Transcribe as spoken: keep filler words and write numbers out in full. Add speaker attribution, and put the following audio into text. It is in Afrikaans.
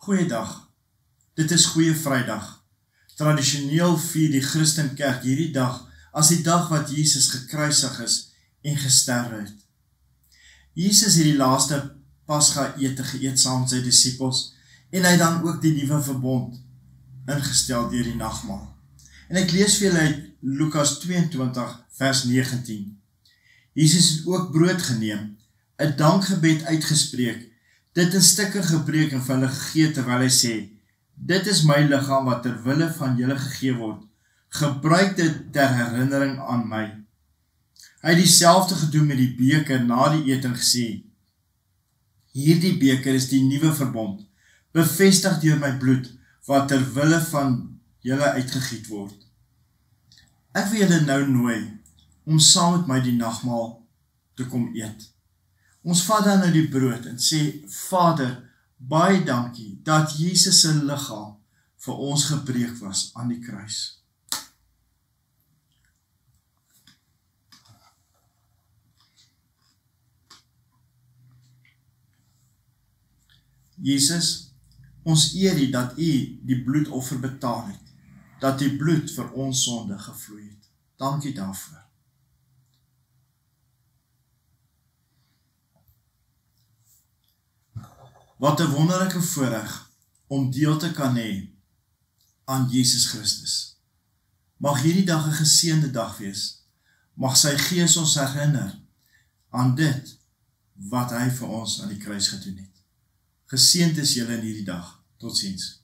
Speaker 1: Goeiedag, dit is Goeie Vrydag. Tradisioneel vier die Christenkerk hierdie dag as die dag wat Jesus gekruisig is en gesterwe het. Jesus het die laaste Pasga ete geëet saam met sy disippels en hy dan ook die nuwe verbond ingestel deur die nagmaal. En ek lees vir julle uit Lukas tweeëntwintig vers negentien. Jesus het ook brood geneem, 'n dankgebed uitgespreek, dit in stukke gebreek en vir hulle gegee terwyl hy sê, dit is my liggaam wat ter wille van julle gegee word, gebruik dit ter herinnering aan my. Hy het dieselfde gedoen met die beker na die ete en gesê, hierdie beker is die nuwe verbond, bevestig deur my bloed, wat ter wille van julle uitgegiet word. Ek wil julle nou nooi, om saam met my die nagmaal te kom eet. Ons vat dan nou die brood en sê, Vader, baie dankie, dat Jesus se liggaam vir ons gebreek was aan die kruis. Jesus, ons eer U dat U die bloedoffer betaal het, dat die bloed vir ons sonde gevloei het. Dankie daarvoor. Wat 'n wonderlike voorreg om deel te kan hê aan Jesus Christus. Mag hierdie dag 'n geseënde dag wees. Mag sy Gees ons herinner aan dit wat hy vir ons aan die kruis gedoen het. Geseënd is julle in hierdie dag. Totsiens.